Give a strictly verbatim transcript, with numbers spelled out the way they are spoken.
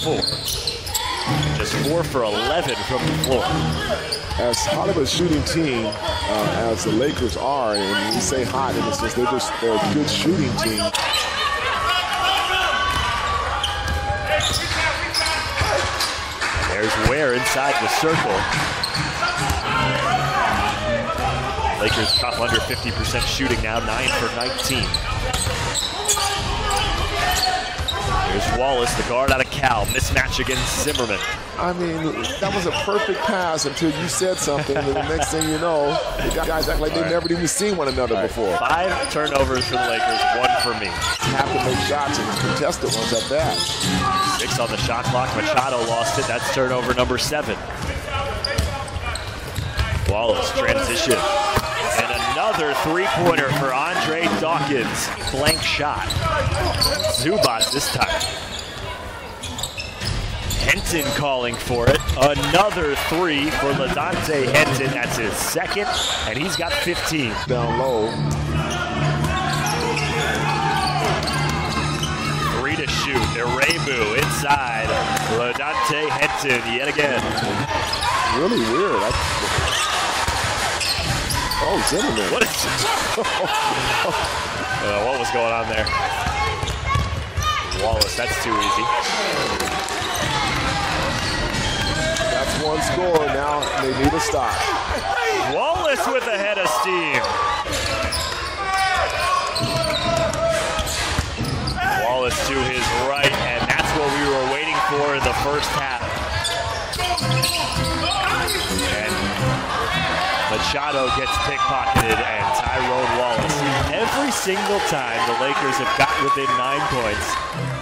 four. Just four for eleven from the floor. As hot of a shooting team uh, as the Lakers are, and when we say hot, in the sense they're just they're a good shooting team. There's Ware inside the circle. Lakers top under fifty percent shooting now, nine for nineteen. Here's Wallace, the guard out of Cal. Mismatch against Zimmerman. I mean, that was a perfect pass until you said something, and the next thing you know, the guys act like they've right. never even seen one another right. before. Five turnovers for the Lakers, one for me. Have to make shots and contested ones at that. Six on the shot clock. Machado lost it. That's turnover number seven. Wallace transition. And another three-pointer for Andre Dawkins. Blank shot. Zubac this time. Henton calling for it. Another three for LaDante Henton. That's his second, and he's got fifteen. Down low. Three to shoot. Erebu inside. LaDante Henton yet again. Really weird. I Oh, Zimmerman. What is uh, what was going on there? Wallace, that's too easy. That's one score. Now they need a stop. Wallace with a head of steam. Wallace to his right, and that's what we were waiting for in the first half. And Machado gets pickpocketed, and Tyrone Wallace. Every single time the Lakers have got within nine points,